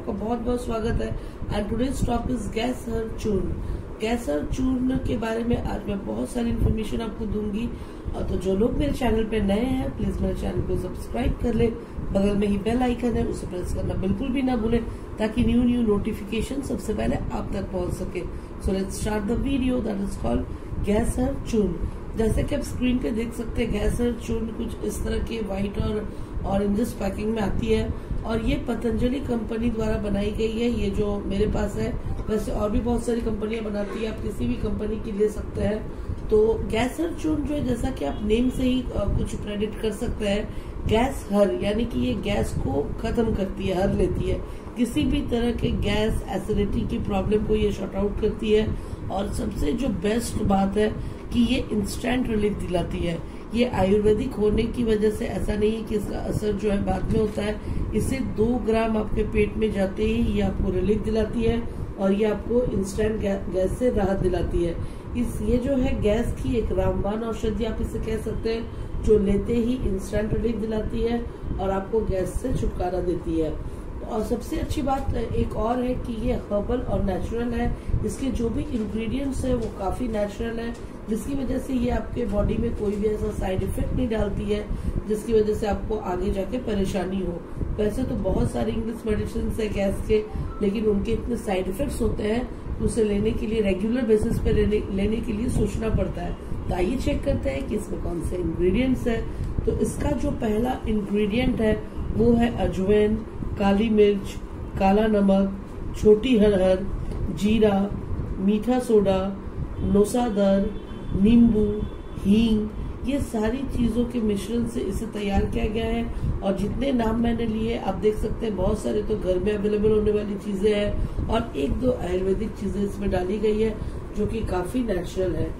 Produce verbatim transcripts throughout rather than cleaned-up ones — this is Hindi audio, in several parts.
आपका बहुत बहुत स्वागत है। And today's topic is gas Har Churna. Gas Har चूर्ण के बारे में आज मैं बहुत सारी इन्फॉर्मेशन आपको दूंगी। तो जो लोग मेरे चैनल पे नए हैं प्लीज मेरे चैनल को सब्सक्राइब कर ले, बगल में ही बेल आइकन है उसे प्रेस करना बिल्कुल भी ना भूले ताकि न्यू न्यू नोटिफिकेशन सबसे पहले आप तक पहुंच सके। So let's start the video that is called gas Har Churna. जैसे कि आप स्क्रीन पे देख सकते हैं गैस हर चूर्ण कुछ इस तरह के व्हाइट और ऑरेंजेस पैकिंग में आती है और ये पतंजलि कंपनी द्वारा बनाई गई है। ये जो मेरे पास है, वैसे और भी बहुत सारी कंपनियां बनाती है, आप किसी भी कंपनी की ले सकते हैं। तो गैस हर चूर्ण जो है जैसा कि आप नेम से ही कुछ प्रेडिक्ट कर सकते हैं, गैस हर यानी कि ये गैस को खत्म करती है, हर लेती है। किसी भी तरह के गैस एसिडिटी की प्रॉब्लम को ये शॉर्ट आउट करती है। और सबसे जो बेस्ट बात है कि ये इंस्टेंट रिलीफ दिलाती है। ये आयुर्वेदिक होने की वजह से ऐसा नहीं है कि इसका असर जो है बाद में होता है। इसे दो ग्राम आपके पेट में जाते ही ये आपको रिलीफ दिलाती है और ये आपको इंस्टेंट गै, गैस से राहत दिलाती है। इस ये जो है गैस की एक रामबाण औषधि आप इसे कह सकते हैं, जो लेते ही इंस्टेंट रिलीफ दिलाती है और आपको गैस से छुटकारा देती है। और सबसे अच्छी बात एक और है कि ये हर्बल और नेचुरल है। इसके जो भी इंग्रेडिएंट्स है वो काफी नेचुरल है, जिसकी वजह से ये आपके बॉडी में कोई भी ऐसा साइड इफेक्ट नहीं डालती है जिसकी वजह से आपको आगे जाके परेशानी हो। वैसे तो बहुत सारे इंग्लिश मेडिसिन है गैस के, लेकिन उनके इतने साइड इफेक्ट्स होते हैं तो उसे लेने के लिए रेगुलर बेसिस पे लेने, लेने के लिए सोचना पड़ता है। तो आइए चेक करते हैं कि इसमें कौन से इंग्रेडिएंट्स है। तो इसका जो पहला इंग्रेडिएंट है वो है अजवाइन, काली मिर्च, काला नमक, छोटी हरहर, जीरा, मीठा सोडा, नौसादर, नींबू, हींग। ये सारी चीजों के मिश्रण से इसे तैयार किया गया है। और जितने नाम मैंने लिए आप देख सकते हैं, बहुत सारे तो घर में अवेलेबल होने वाली चीजें हैं और एक दो आयुर्वेदिक चीजें इसमें डाली गई है जो कि काफी नेचुरल है।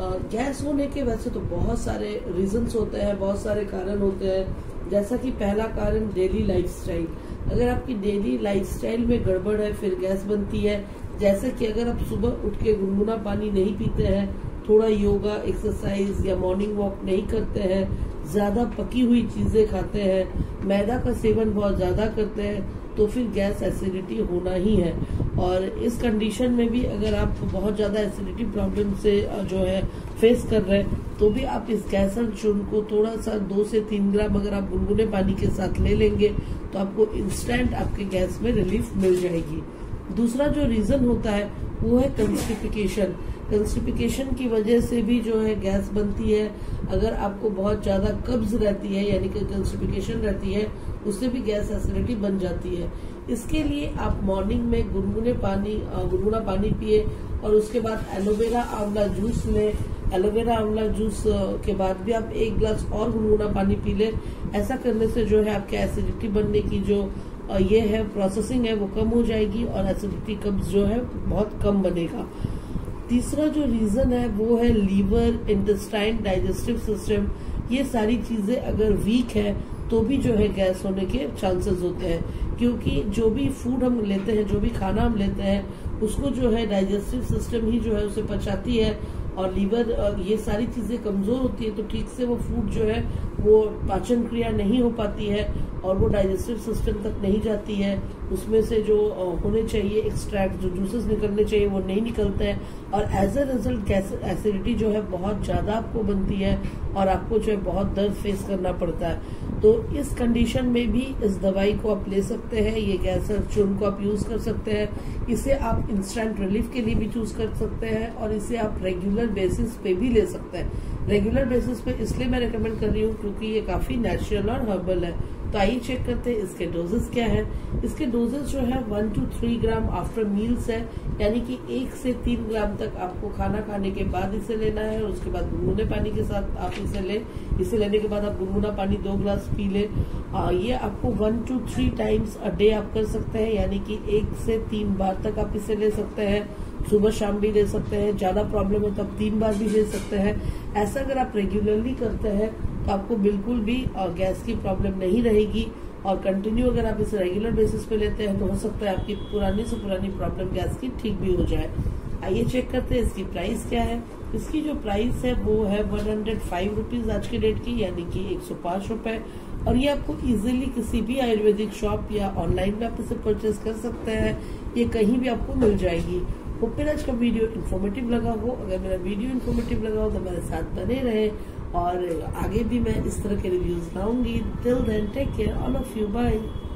गैस होने के वैसे तो बहुत सारे रीजंस होते हैं, बहुत सारे कारण होते हैं। जैसा कि पहला कारण डेली लाइफस्टाइल। अगर आपकी डेली लाइफस्टाइल में गड़बड़ है फिर गैस बनती है। जैसे कि अगर आप सुबह उठ के गुनगुना पानी नहीं पीते हैं, थोड़ा योगा एक्सरसाइज या मॉर्निंग वॉक नहीं करते हैं, ज्यादा पकी हुई चीजें खाते हैं, मैदा का सेवन बहुत ज्यादा करते हैं, तो फिर गैस एसिडिटी होना ही है। और इस कंडीशन में भी अगर आप बहुत ज्यादा एसिडिटी प्रॉब्लम से जो है फेस कर रहे हैं तो भी आप इस गैस हर चूर्ण को थोड़ा सा दो से तीन ग्राम अगर आप गुनगुने पानी के साथ ले लेंगे तो आपको इंस्टेंट आपके गैस में रिलीफ मिल जाएगी। दूसरा जो रीजन होता है वो है कंस्टिपेशन। कंस्टिपेशन की वजह से भी जो है गैस बनती है। अगर आपको बहुत ज्यादा कब्ज रहती है यानी कि कंस्टिपेशन रहती है, उससे भी गैस एसिडिटी बन जाती है। इसके लिए आप मॉर्निंग में गुनगुने पानी गुनगुना पानी पिए और उसके बाद एलोवेरा आंवला जूस लें। एलोवेरा आंवला जूस के बाद भी आप एक गिलास और गुनगुना पानी पी लें। ऐसा करने से जो है आपके एसिडिटी बनने की जो ये है प्रोसेसिंग है वो कम हो जाएगी और एसिडिटी कब्ज जो है बहुत कम बनेगा। तीसरा जो रीजन है वो है लीवर, इंटेस्टाइन, डाइजेस्टिव सिस्टम। ये सारी चीजें अगर वीक है तो भी जो है गैस होने के चांसेस होते हैं, क्योंकि जो भी फूड हम लेते हैं, जो भी खाना हम लेते हैं, उसको जो है डाइजेस्टिव सिस्टम ही जो है उसे पचाती है और लीवर ये सारी चीजें कमजोर होती है तो ठीक से वो फूड जो है वो पाचन क्रिया नहीं हो पाती है और वो डाइजेस्टिव सिस्टम तक नहीं जाती है। उसमें से जो होने चाहिए एक्सट्रैक्ट, जो जूसेस निकलने चाहिए वो नहीं निकलते हैं और एज अ रिजल्ट एसिडिटी जो है बहुत ज्यादा आपको बनती है और आपको जो है बहुत दर्द फेस करना पड़ता है। तो इस कंडीशन में भी इस दवाई को आप ले सकते हैं। ये गैस हर चूर्ण को आप यूज कर सकते हैं। इसे आप इंस्टेंट रिलीफ के लिए भी चूज कर सकते हैं और इसे आप रेगुलर बेसिस पे भी ले सकते हैं। रेगुलर बेसिस पे इसलिए मैं रेकमेंड कर रही हूँ क्योंकि ये काफी नेचुरल और हर्बल है। तो आइए चेक करते हैं इसके डोजेस क्या है। इसके डोजेस जो है one two three gram after meals है, यानी कि एक से तीन ग्राम तक आपको खाना खाने के बाद इसे लेना है और उसके बाद गुनगुने पानी के साथ आप इसे ले। इसे लेने के बाद आप गुनगुना पानी दो ग्लास पी ले। आ, ये आपको one two three times a day आप कर सकते हैं, यानी कि एक से तीन बार तक आप इसे ले सकते हैं। सुबह शाम भी ले सकते हैं, ज्यादा प्रॉब्लम हो तब तीन बार भी ले सकते हैं। ऐसा अगर आप रेगुलरली करते हैं तो आपको बिल्कुल भी गैस की प्रॉब्लम नहीं रहेगी और कंटिन्यू अगर आप इसे रेगुलर बेसिस पे लेते हैं तो हो सकता है आपकी पुरानी से पुरानी प्रॉब्लम गैस की ठीक भी हो जाए। आइए चेक करते हैं इसकी प्राइस क्या है। इसकी जो प्राइस है वो है वन हंड्रेड फाइव रुपीज आज के डेट की, यानी कि एक सौ पांच रुपए। और ये आपको इजीली किसी भी आयुर्वेदिक शॉप या ऑनलाइन में आप इसे परचेज कर सकते हैं। ये कहीं भी आपको मिल जाएगी। होप मेरा आज का वीडियो इन्फॉर्मेटिव लगा हो। अगर मेरा वीडियो इन्फॉर्मेटिव लगा हो तो मेरे साथ बने रहे और आगे भी मैं इस तरह के रिव्यूज लाऊंगी। Till then take care all of you, bye.